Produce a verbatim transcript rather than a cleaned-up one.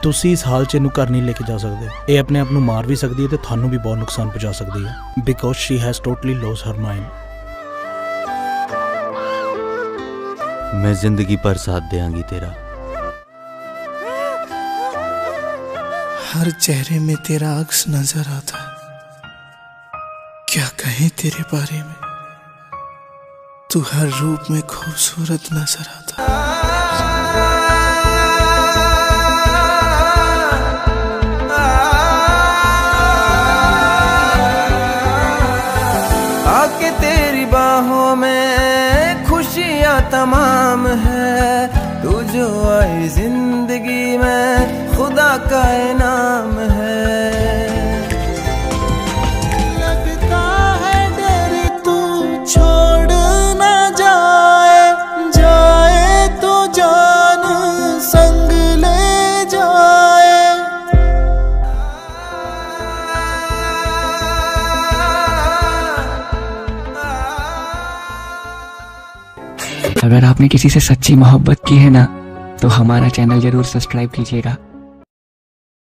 ਤੁਸੀਂ ਇਸ ਹਾਲ 'ਚ ਇਹਨੂੰ ਘਰ ਨਹੀਂ ਲੈ ਕੇ ਜਾ ਸਕਦੇ। ਇਹ ਆਪਣੇ ਆਪ ਨੂੰ ਮਾਰ ਵੀ ਸਕਦੀ ਹੈ ਤੇ ਤੁਹਾਨੂੰ ਵੀ ਬਹੁਤ ਨੁਕਸਾਨ ਪਹੁੰਚਾ ਸਕਦੀ ਹੈ, because she has totally lost her mind. मैं जिंदगी पर साथ देंगी तेरा। हर चेहरे में तेरा अक्स नजर आता है, क्या कहें तेरे बारे में, तू हर रूप में खूबसूरत नजर आता है। आके तेरी बाहों में खुशियाँ तमाम है, तू जो आई जिंदगी में खुदा का इनाम है। लगता है डर तू छोड़ ना जाए, जाए तो जान संग ले जाए। अगर आपने किसी से सच्ची मोहब्बत की है ना, तो हमारा चैनल जरूर सब्सक्राइब कीजिएगा।